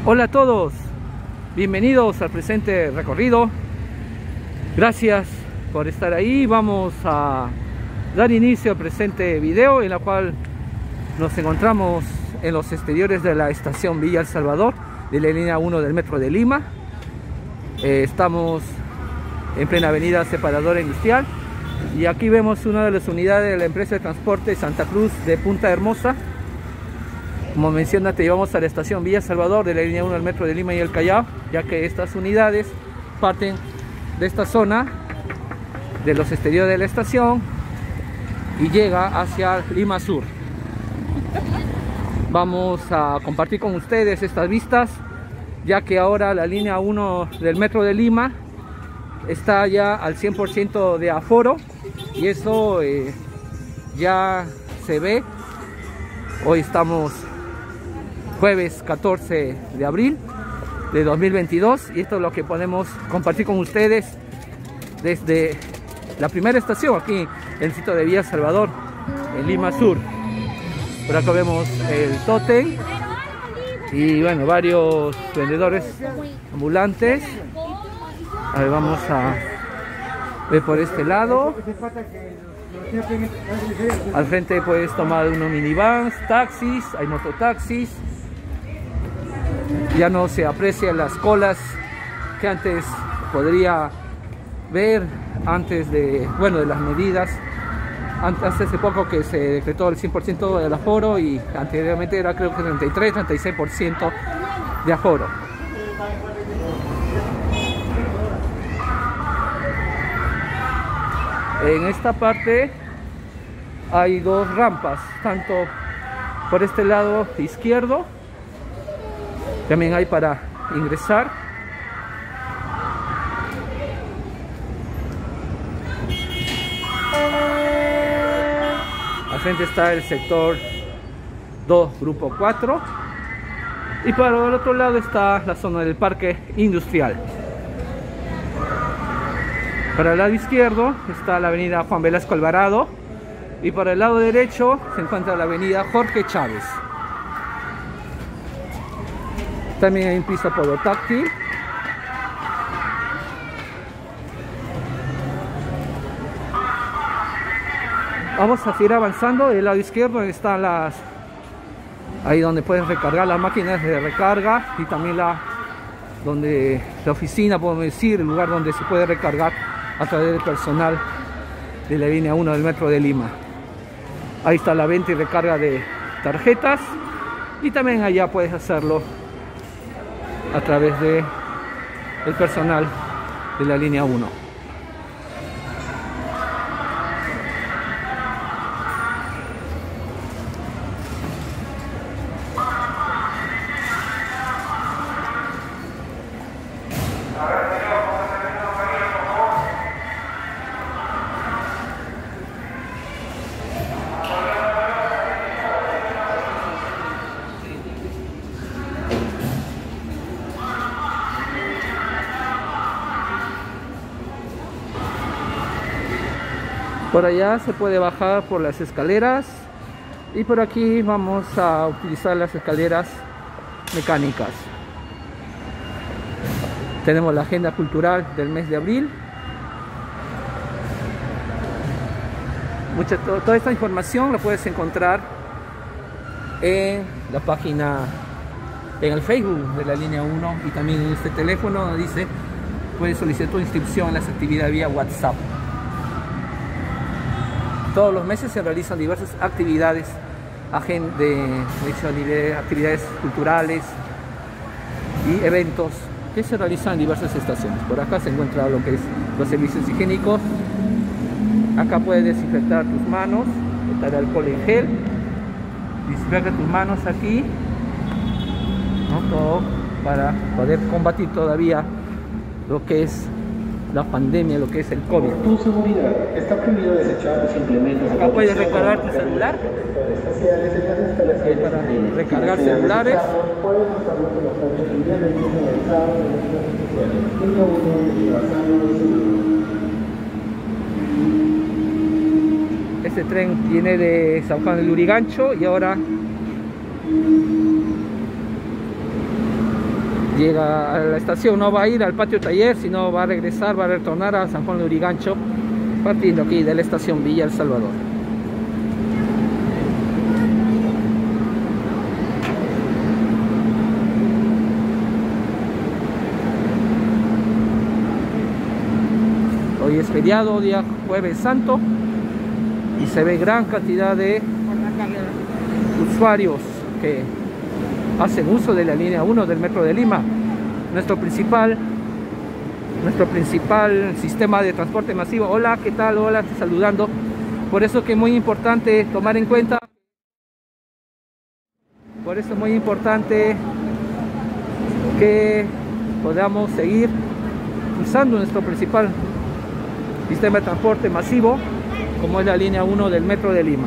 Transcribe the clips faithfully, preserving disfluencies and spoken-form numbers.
Hola a todos, bienvenidos al presente recorrido. Gracias por estar ahí. Vamos a dar inicio al presente video, en la cual nos encontramos en los exteriores de la estación Villa El Salvador de la línea uno del Metro de Lima. eh, Estamos en plena avenida Separadora Industrial y aquí vemos una de las unidades de la empresa de transporte Santa Cruz de Punta Hermosa. Como menciona, te llevamos a la estación Villa Salvador de la línea uno del Metro de Lima y el Callao, ya que estas unidades parten de esta zona, de los exteriores de la estación, y llega hacia Lima Sur. Vamos a compartir con ustedes estas vistas, ya que ahora la línea uno del Metro de Lima está ya al cien por ciento de aforo, y eso eh, ya se ve. Hoy estamos jueves catorce de abril de dos mil veintidós y esto es lo que podemos compartir con ustedes desde la primera estación aquí en el sitio de Villa Salvador, en Lima Sur. Por acá vemos el tótem y bueno, varios vendedores ambulantes. A ver, vamos a ver por este lado. Al frente puedes tomar unos minivans, taxis, hay mototaxis. Ya no se aprecian las colas que antes podría ver, antes de, bueno, de las medidas. Hace poco que se decretó el cien por ciento del aforo y anteriormente era creo que treinta y tres, treinta y seis por ciento de aforo. En esta parte hay dos rampas, tanto por este lado izquierdo, también hay para ingresar. Al frente está el sector dos, grupo cuatro, y para el otro lado está la zona del parque industrial. Para el lado izquierdo está la avenida Juan Velasco Alvarado y para el lado derecho se encuentra la avenida Jorge Chávez. También hay un piso podotáctil. Vamos a seguir avanzando. Del lado izquierdo están las, ahí donde puedes recargar las máquinas de recarga, y también la donde la oficina, podemos decir, el lugar donde se puede recargar a través del personal de la línea uno del Metro de Lima. Ahí está la venta y recarga de tarjetas, y también allá puedes hacerlo a través de el personal de la línea uno. Por allá se puede bajar por las escaleras, y por aquí vamos a utilizar las escaleras mecánicas. Tenemos la agenda cultural del mes de abril. Mucha, to, toda esta información la puedes encontrar en la página, en el Facebook de la línea uno, y también en este teléfono donde dice puedes solicitar tu inscripción en las actividades vía WhatsApp. Todos los meses se realizan diversas actividades, de, actividades culturales y eventos que se realizan en diversas estaciones. Por acá se encuentra lo que es los servicios higiénicos. Acá puedes desinfectar tus manos, echar alcohol en gel, desinfecta tus manos aquí, ¿no? Todo para poder combatir todavía lo que es la pandemia, lo que es el COVID. Tu seguridad, está prohibido desechar los implementos. Acá puedes recargar tu celular. Para recargar celulares. Este tren viene de San Juan del Lurigancho y ahora llega a la estación, no va a ir al patio taller, sino va a regresar, va a retornar a San Juan de Lurigancho, partiendo aquí de la estación Villa El Salvador. Hoy es feriado, día Jueves Santo, y se ve gran cantidad de usuarios que hacen uso de la línea uno del Metro de Lima, nuestro principal nuestro principal sistema de transporte masivo. Hola, ¿qué tal? Hola, estoy saludando. Por eso que es muy importante tomar en cuenta, por eso es muy importante que podamos seguir usando nuestro principal sistema de transporte masivo, como es la línea uno del Metro de Lima.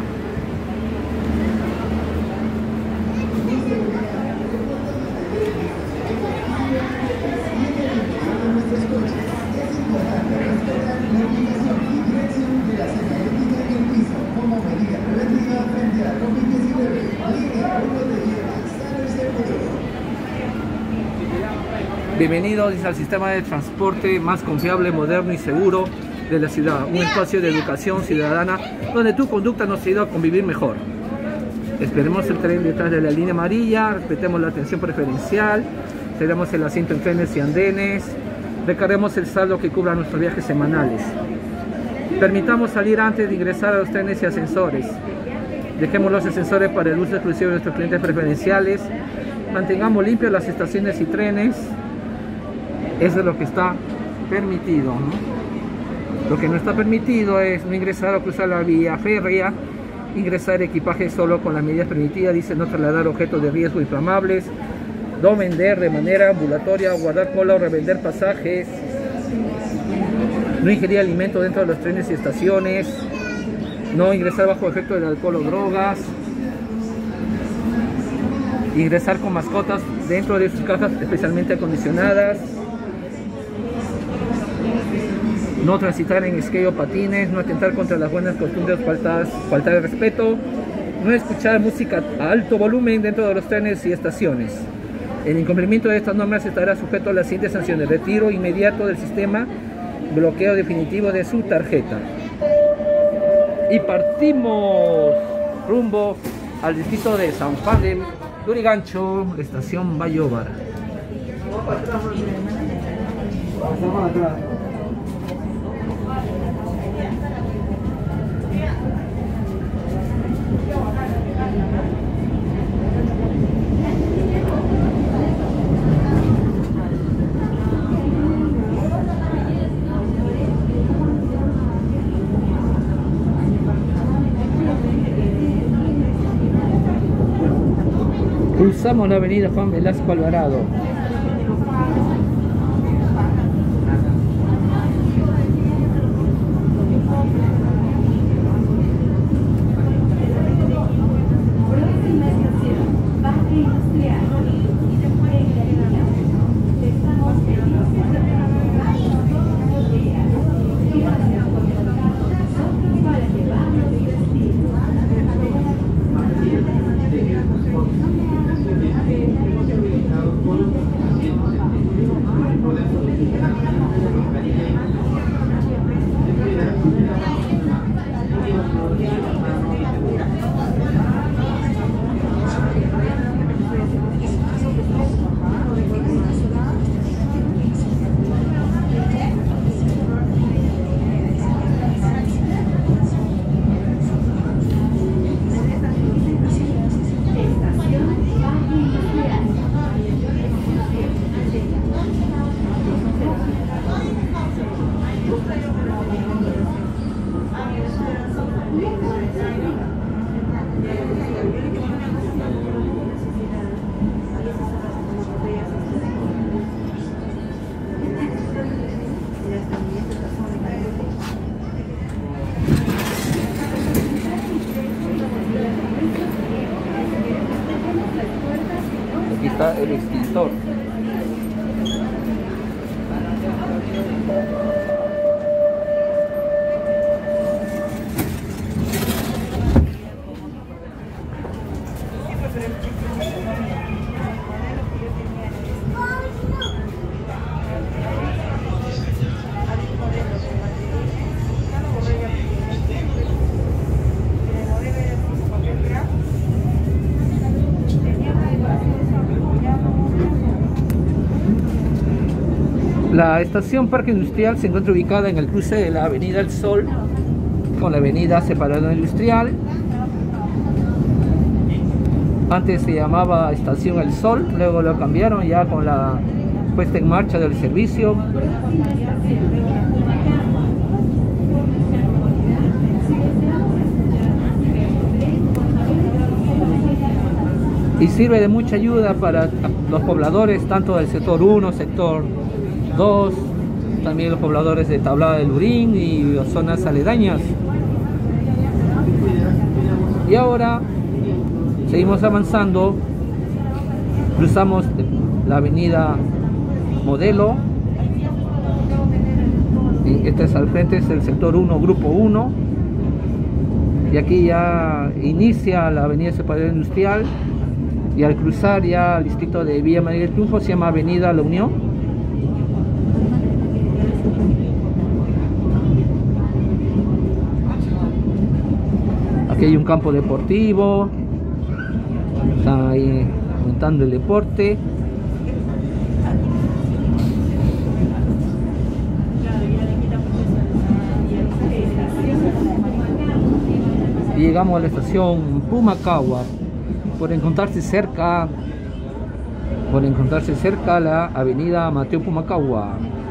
Bienvenidos al sistema de transporte más confiable, moderno y seguro de la ciudad. Un espacio de educación ciudadana donde tu conducta nos ayuda a convivir mejor. Esperemos el tren detrás de la línea amarilla, respetemos la atención preferencial, cedamos el asiento en trenes y andenes, recarguemos el saldo que cubra nuestros viajes semanales. Permitamos salir antes de ingresar a los trenes y ascensores. Dejemos los ascensores para el uso exclusivo de nuestros clientes preferenciales. Mantengamos limpias las estaciones y trenes. Eso es lo que está permitido, ¿no? Lo que no está permitido es no ingresar o cruzar la vía férrea, ingresar equipaje solo con las medidas permitidas, dice no trasladar objetos de riesgo inflamables, no vender de manera ambulatoria, guardar cola o revender pasajes, no ingerir alimentos dentro de los trenes y estaciones, no ingresar bajo efecto del alcohol o drogas, ingresar con mascotas dentro de sus cajas especialmente acondicionadas, no transitar en skate o patines, no atentar contra las buenas costumbres, faltas, faltar el respeto, no escuchar música a alto volumen dentro de los trenes y estaciones. El incumplimiento de estas normas estará sujeto a las siguientes sanciones: retiro inmediato del sistema, bloqueo definitivo de su tarjeta. Y partimos rumbo al distrito de San Juan de Lurigancho, estación Bayobar. Cruzamos la avenida Juan Velasco Alvarado. Aquí está el extintor. La estación Parque Industrial se encuentra ubicada en el cruce de la Avenida El Sol con la Avenida Separadora Industrial. Antes se llamaba Estación El Sol, luego lo cambiaron ya con la puesta en marcha del servicio. Y sirve de mucha ayuda para los pobladores tanto del sector uno, sector dos, también los pobladores de Tablada del Lurín y las zonas aledañas. Y ahora seguimos avanzando, cruzamos la avenida Modelo. Este es al frente, es el sector uno, grupo uno, y aquí ya inicia la avenida Separadora Industrial. Y al cruzar ya el distrito de Villa María del Triunfo se llama Avenida La Unión. Aquí hay un campo deportivo, está ahí aumentando el deporte. Y llegamos a la estación Pumacahua. Por encontrarse cerca, por encontrarse cerca la avenida Mateo Pumacahua.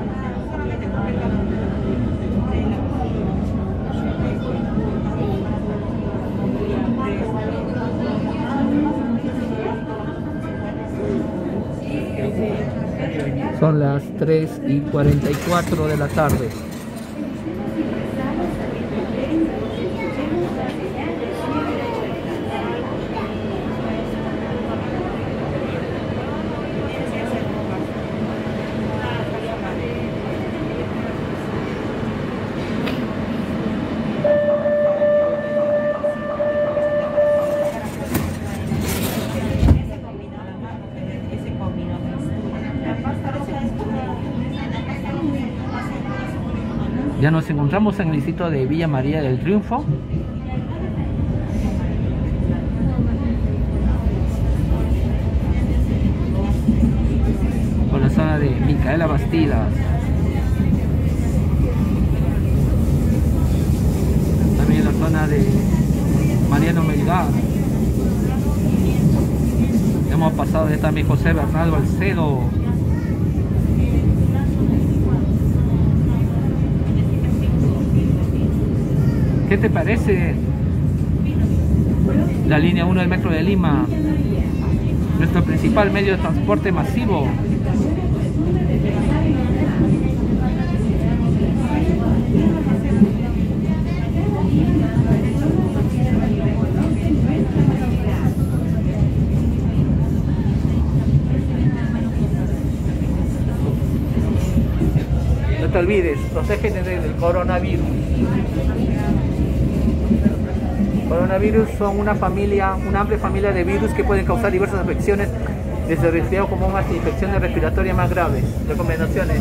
Son las tres y cuarenta y cuatro de la tarde. Ya nos encontramos en el distrito de Villa María del Triunfo. Con la zona de Micaela Bastidas. También la zona de Mariano Melgar. Hemos pasado de también José Bernardo Alcedo. ¿Qué te parece la línea uno del Metro de Lima? Nuestro principal medio de transporte masivo. No te olvides, protégete del coronavirus. Coronavirus son una familia, una amplia familia de virus que pueden causar diversas afecciones, desde resfriado común hasta infecciones respiratorias más graves. Recomendaciones.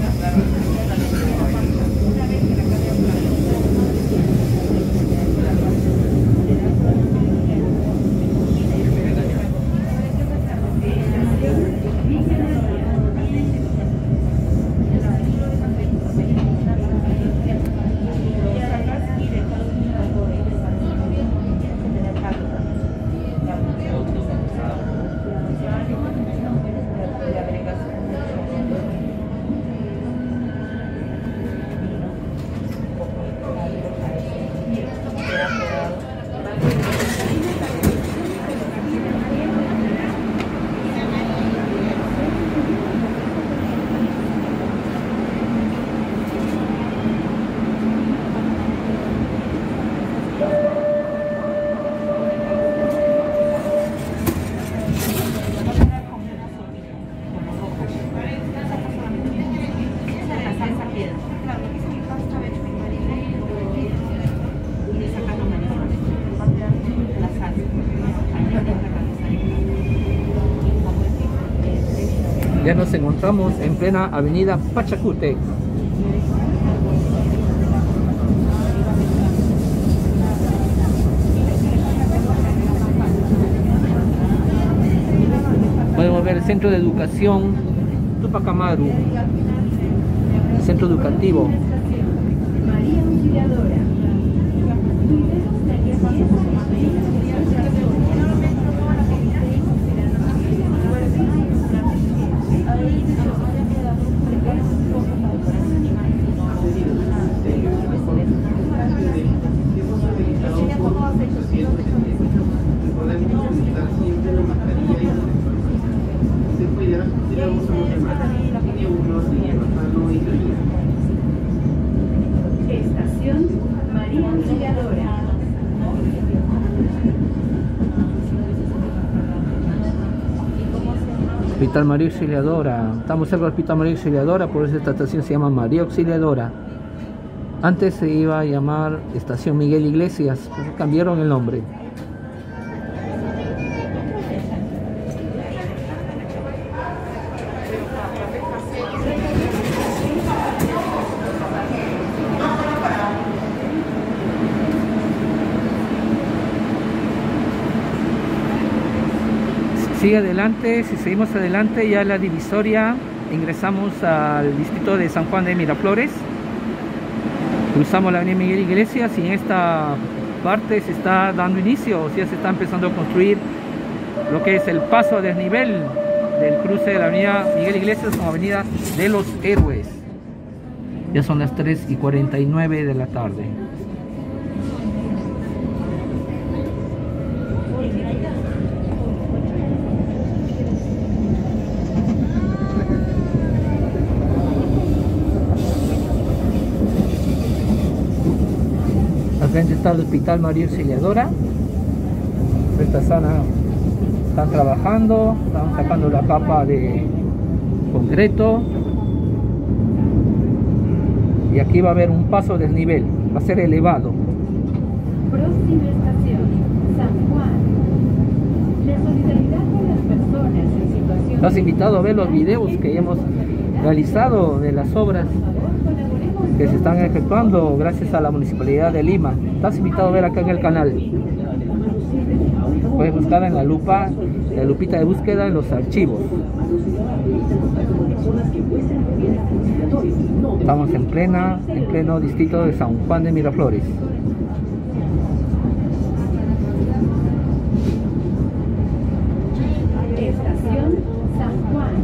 Ya nos encontramos en plena avenida Pachacútec. Podemos ver el Centro de Educación Tupac Amaru. centro educativo. María Auxiliadora. Estación María Auxiliadora. Hospital María Auxiliadora. Estamos cerca del Hospital María Auxiliadora, por eso esta estación se llama María Auxiliadora. Antes se iba a llamar Estación Miguel Iglesias, pero cambiaron el nombre. Sigue adelante, si seguimos adelante ya la divisoria, ingresamos al distrito de San Juan de Miraflores, cruzamos la avenida Miguel Iglesias y en esta parte se está dando inicio, o sea, se está empezando a construir lo que es el paso a desnivel del cruce de la avenida Miguel Iglesias con avenida de los Héroes. Ya son las tres y cuarenta y nueve de la tarde. Al frente está el Hospital María Auxiliadora. Esta zona están trabajando, están sacando la capa de concreto. Y aquí va a haber un paso del nivel, va a ser elevado. Próxima estación, San Juan. La solidaridad con las personas en situación. Estás invitado a ver los videos que hemos realizado de las obras que se están efectuando gracias a la Municipalidad de Lima. Estás invitado a ver acá en el canal. Puedes buscar en la lupa, la lupita de búsqueda en los archivos. Estamos en plena, en pleno distrito de San Juan de Miraflores. Estación San Juan.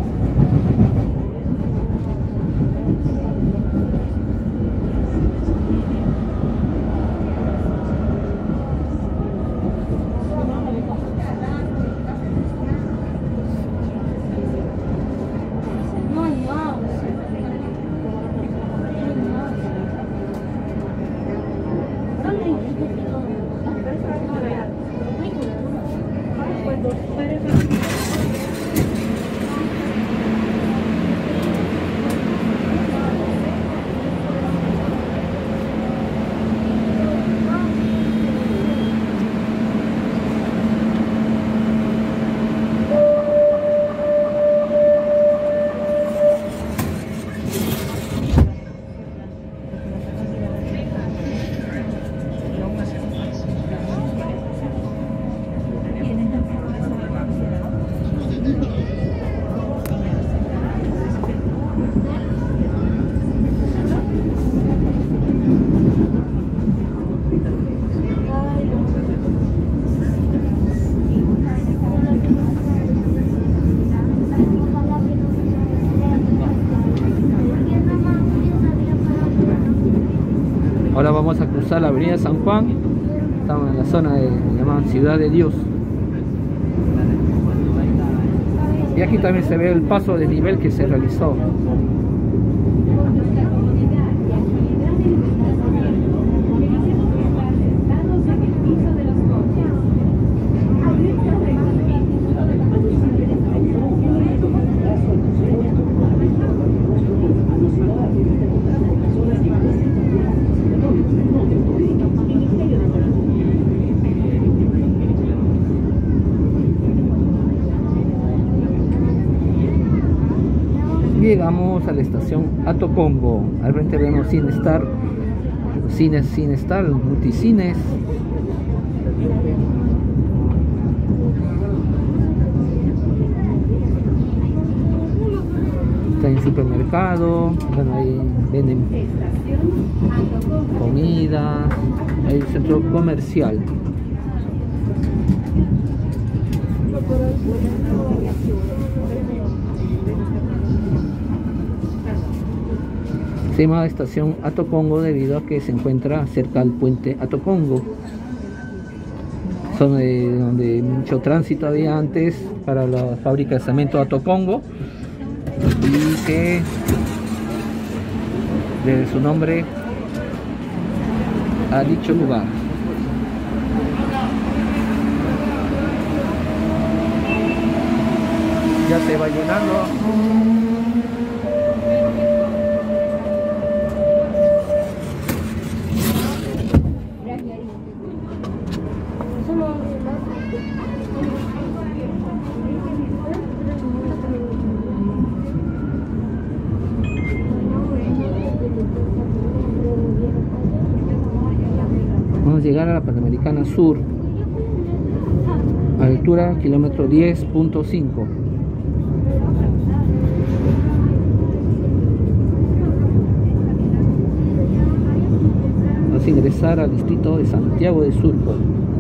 Ahora vamos a cruzar la avenida San Juan. Estamos en la zona de llamada Ciudad de Dios. Y aquí también se ve el paso de nivel que se realizó. Llegamos a la estación Atocongo. Al frente vemos Cinestar, cines Cinestar, multicines. Está en supermercado, bueno, ahí venden comida, hay un centro comercial. Se llama estación Atocongo debido a que se encuentra cerca del puente Atocongo. Son de, donde mucho tránsito había antes para la fábrica de cemento Atocongo, y que desde su nombre a dicho lugar. Ya se va llenando. Vamos a llegar a la Panamericana Sur, altura kilómetro diez punto cinco. Vamos a ingresar al distrito de Santiago de Surco.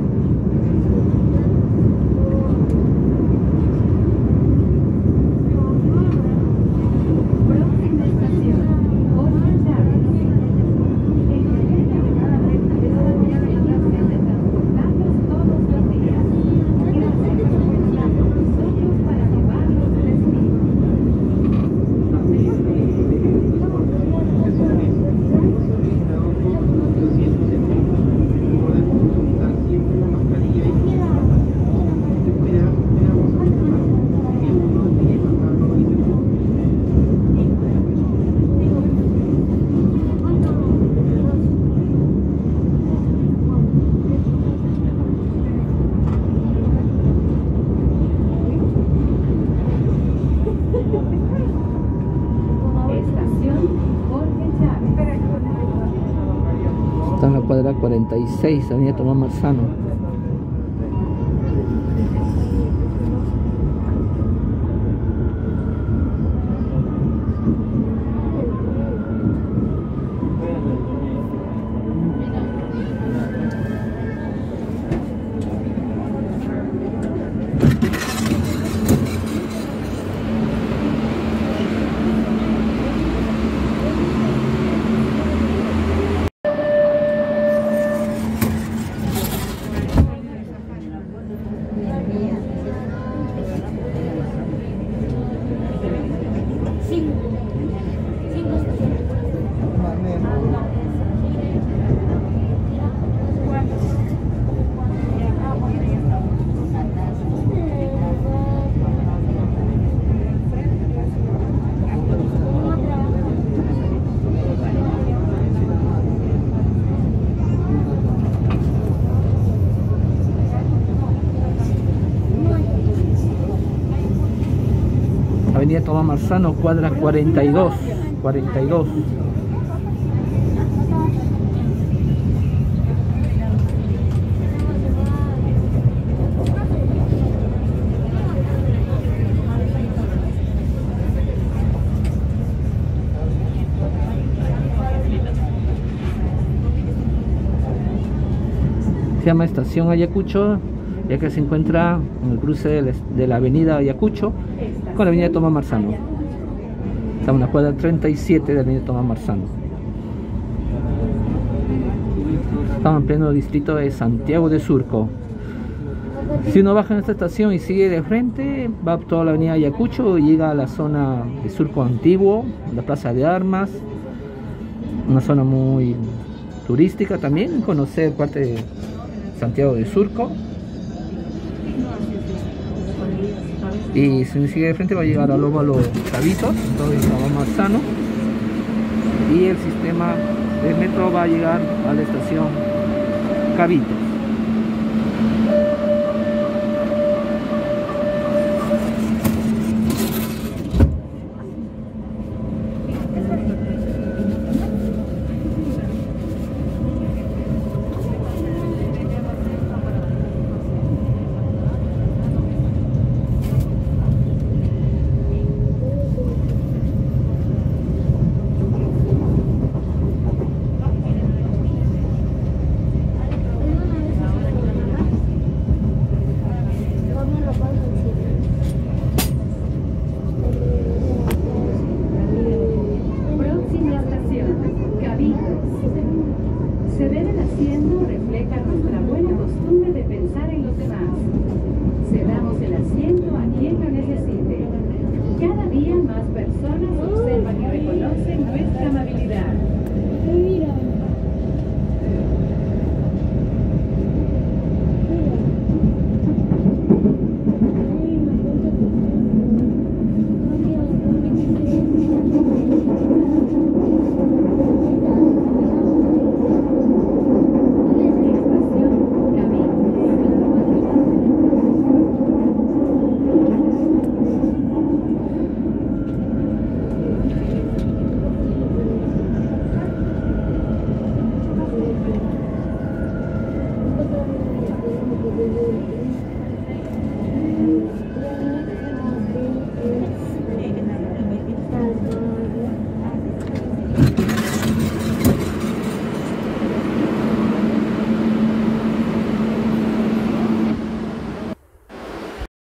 Está en la cuadra cuarenta y seis, avenida Tomás Marzano. Avenida Tomás Marzano, cuadra cuarenta y dos. cuarenta y dos. Se llama Estación Ayacucho, ya que se encuentra en el cruce de la, de la avenida Ayacucho con la avenida Tomás Marzano. Estamos en la cuadra treinta y siete de la avenida Tomás Marzano. Estamos en pleno distrito de Santiago de Surco. Si uno baja en esta estación y sigue de frente, va por toda la avenida Ayacucho y llega a la zona de Surco Antiguo, la Plaza de Armas, una zona muy turística también, conocer parte de Santiago de Surco. Y si me sigue de frente va a llegar a Lobo a los Cabitos, todo el Tomás Marzano, y el sistema de metro va a llegar a la estación Cabitos. capaz de